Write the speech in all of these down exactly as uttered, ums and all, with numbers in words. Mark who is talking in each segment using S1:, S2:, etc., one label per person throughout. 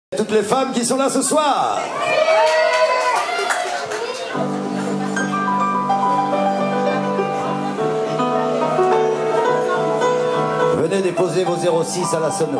S1: Toutes les femmes qui sont là ce soir. Venez déposer vos zéro six à la sono.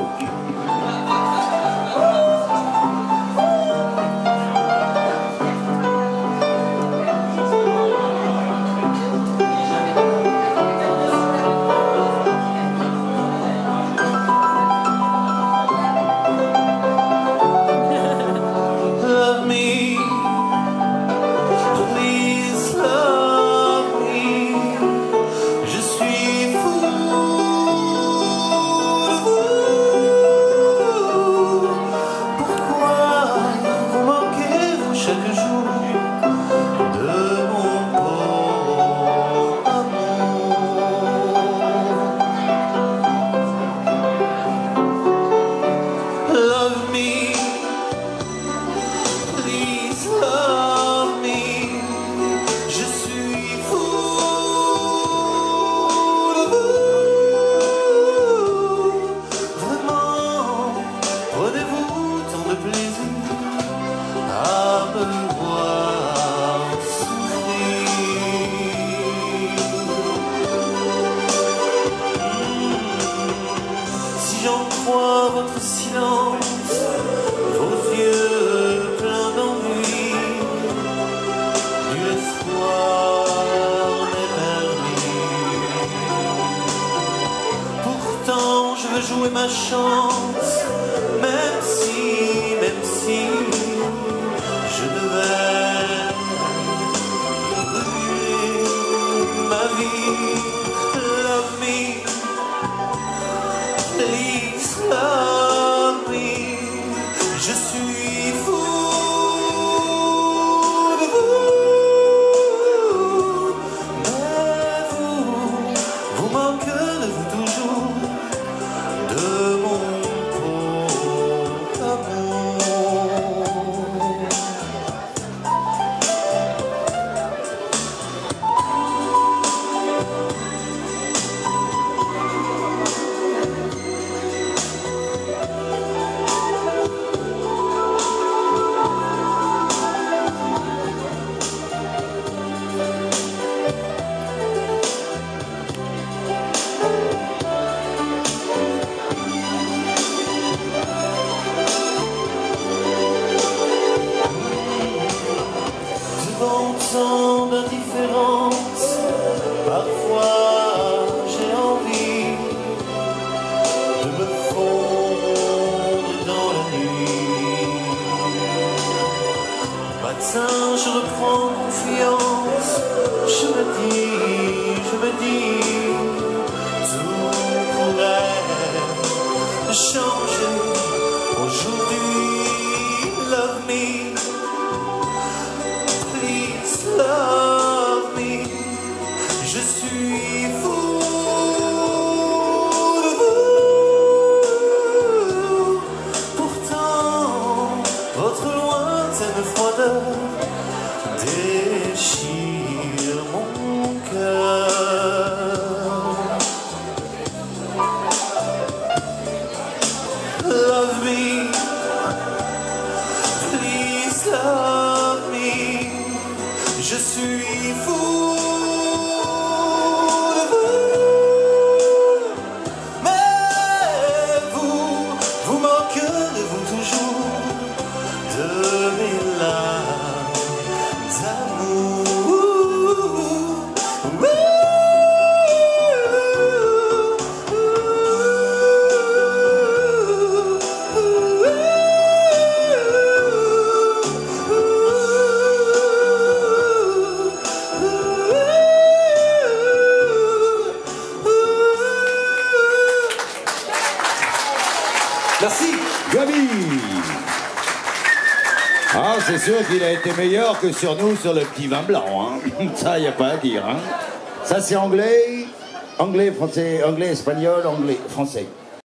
S2: J'en crois votre silence, vos yeux pleins d'ennui, nul espoir n'est permis. Pourtant je veux jouer ma chance, même si, même si je devais brûler ma vie. Love me, please love me, je suis fou de vous, mais vous, vous manquez de vous toujours, de mon pauvre amour. Tant d'indifférence, parfois j'ai envie de me fondre dans la nuit. Matin je reprends confiance, je me dis, je me dis, tout pourrait changer aujourd'hui. Love me, love me, je suis fou de vous. Pourtant, votre lointaine froideur déchire mon cœur. Love me, please love me, je suis fou de vous, mais vous, vous manquez de vous toujours, de mes larmes d'amour.
S1: Merci, Gaby. Ah, c'est sûr qu'il a été meilleur que sur nous sur le petit vin blanc, hein. Ça, il n'y a pas à dire, hein. Ça, c'est anglais, anglais, français, anglais, espagnol, anglais, français.